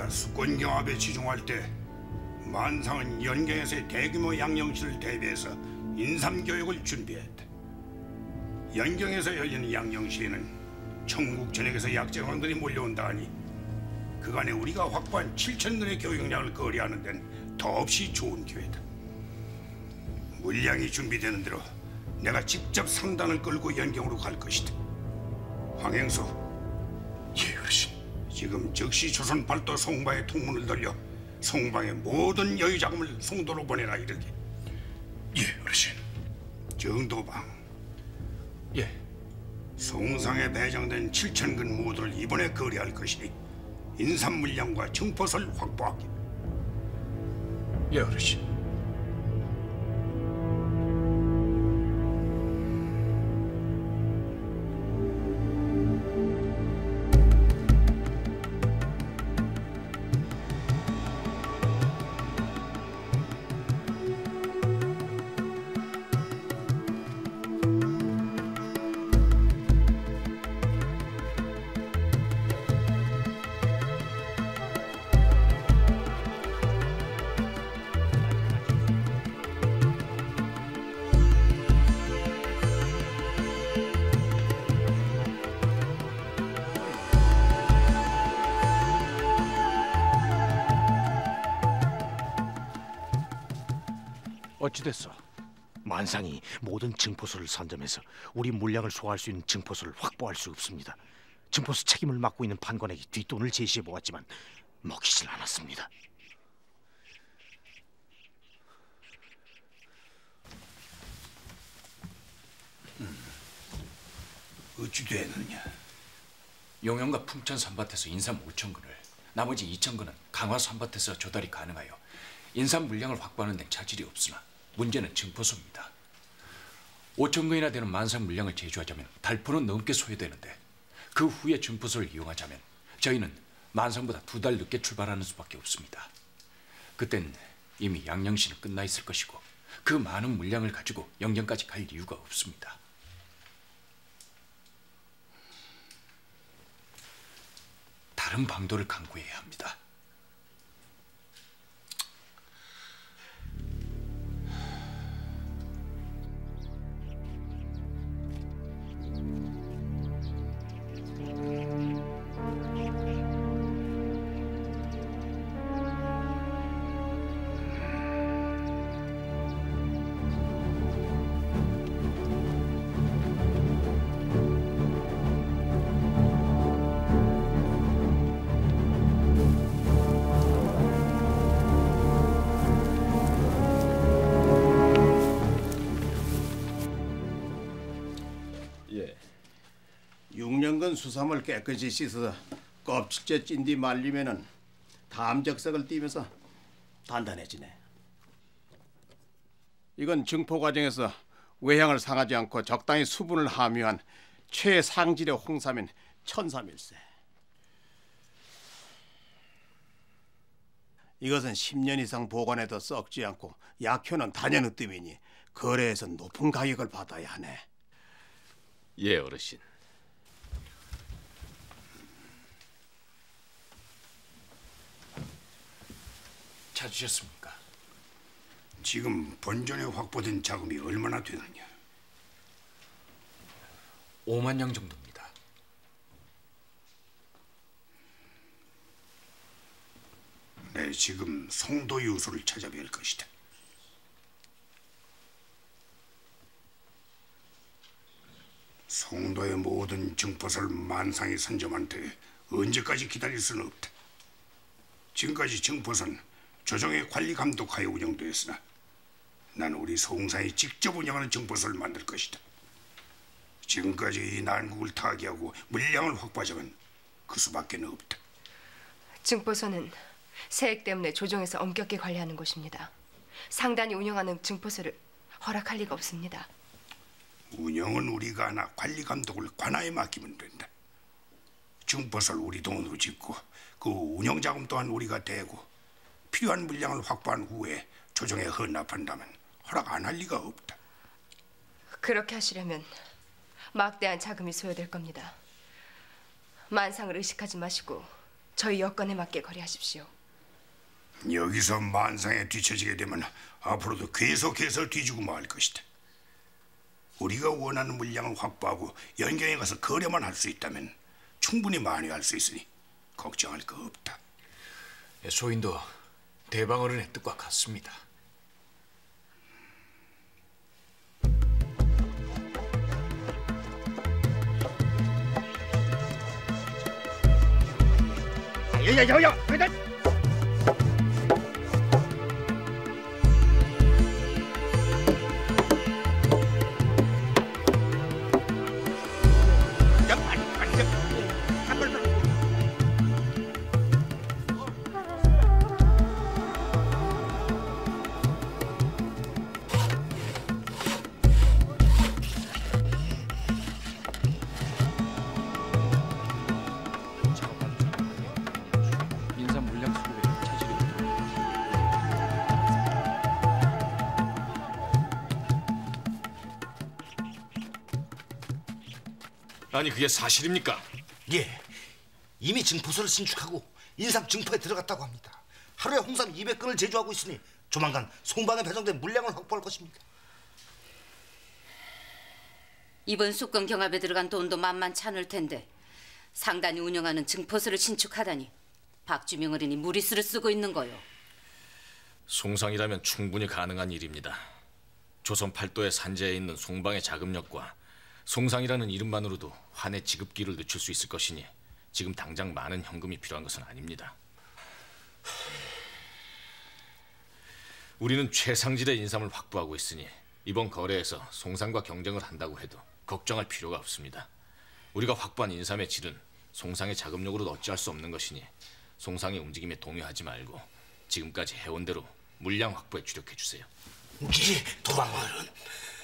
우리가 수권 경합에 치중할 때 만상은 연경에서의 대규모 양령시를 대비해서 인삼교육을 준비했다. 연경에서 열리는 양령시에는 청국 전역에서 약재광들이 몰려온다 하니 그간에 우리가 확보한 7,000근의 교육량을 거래하는 데는 더없이 좋은 기회다. 물량이 준비되는 대로 내가 직접 상단을 끌고 연경으로 갈 것이다. 황행수, 예, 어르신. 지금 즉시 조선 발도 송방에 통문을 돌려 송방의 모든 여유 자금을 송도로 보내라 이르게. 예, 어르신. 정도방, 예. 송상에 배정된 7,000근 모두를 이번에 거래할 것이니 인삼 물량과 증포서를 확보하게. 예, 어르신. 어찌됐어? 만상이 모든 증포소를 선점해서 우리 물량을 소화할 수 있는 증포소를 확보할 수 없습니다. 증포소 책임을 맡고 있는 판관에게 뒷돈을 제시해 보았지만 먹히질 않았습니다. 어찌 되느냐? 용영과 풍천 산밭에서 인삼 5,000근을, 나머지 2,000근은 강화 산밭에서 조달이 가능하여 인삼 물량을 확보하는 데는 차질이 없으나 문제는 증포소입니다. 5,000근이나 되는 만상 물량을 제조하자면 달포는 넘게 소요되는데 그 후에 증포소를 이용하자면 저희는 만상보다 2달 늦게 출발하는 수밖에 없습니다. 그땐 이미 양령시는 끝나 있을 것이고 그 많은 물량을 가지고 영경까지 갈 이유가 없습니다. 다른 방도를 강구해야 합니다. 수삼을 깨끗이 씻어서 껍질째 찐 뒤 말리면은 담적색을 띠면서 단단해지네. 이건 증포 과정에서 외향을 상하지 않고 적당히 수분을 함유한 최상질의 홍삼인 천삼일세. 이것은 10년 이상 보관해도 썩지 않고 약효는 단연으뜸이니 거래에서 높은 가격을 받아야 하네. 예, 어르신. 찾으셨습니까? 지금 본전에 확보된 자금이 얼마나 되느냐? 5만 냥 정도입니다. 네, 지금 송도 유소를 찾아뵐 것이다. 송도의 모든 증포소를 만상이 선점한 데 언제까지 기다릴 수는 없다. 지금까지 증포소는 조정의 관리 감독하에 운영되었으나 나는 우리 송사에 직접 운영하는 증포소를 만들 것이다. 지금까지 이 난국을 타개하고 물량을 확보하자면 그 수밖에 없다. 증포소는 세액 때문에 조정에서 엄격히 관리하는 곳입니다. 상단이 운영하는 증포소를 허락할 리가 없습니다. 운영은 우리가 하나 관리 감독을 관아에 맡기면 된다. 증포소를 우리 돈으로 짓고 그 운영 자금 또한 우리가 대고 필요한 물량을 확보한 후에 조정에 헌납한다면 허락 안 할 리가 없다. 그렇게 하시려면 막대한 자금이 소요될 겁니다. 만상을 의식하지 마시고 저희 여건에 맞게 거래하십시오. 여기서 만상에 뒤처지게 되면 앞으로도 계속해서 뒤지고 말 것이다. 우리가 원하는 물량을 확보하고 연경에 가서 거래만 할 수 있다면 충분히 만회할 수 있으니 걱정할 거 없다. 소인도 대방어른의 뜻과 같습니다. 야야야야! 인삼 물량 수급에 차질이 없도록. 아니 그게 사실입니까? 예, 이미 증포소를 신축하고 인삼 증포에 들어갔다고 합니다. 하루에 홍삼 200건을 제조하고 있으니 조만간 송방에 배정된 물량을 확보할 것입니다. 이번 수건 경합에 들어간 돈도 만만치 않을 텐데 상단이 운영하는 증포소를 신축하다니 박주명 어른이 무리수를 쓰고 있는 거요. 송상이라면 충분히 가능한 일입니다. 조선 팔도의 산지에 있는 송방의 자금력과 송상이라는 이름만으로도 환의 지급기를 늦출 수 있을 것이니 지금 당장 많은 현금이 필요한 것은 아닙니다. 우리는 최상질의 인삼을 확보하고 있으니 이번 거래에서 송상과 경쟁을 한다고 해도 걱정할 필요가 없습니다. 우리가 확보한 인삼의 질은 송상의 자금력으로도 어찌할 수 없는 것이니 송상의 움직임에 동요하지 말고 지금까지 해온 대로 물량 확보에 주력해 주세요. 예, 도방어른.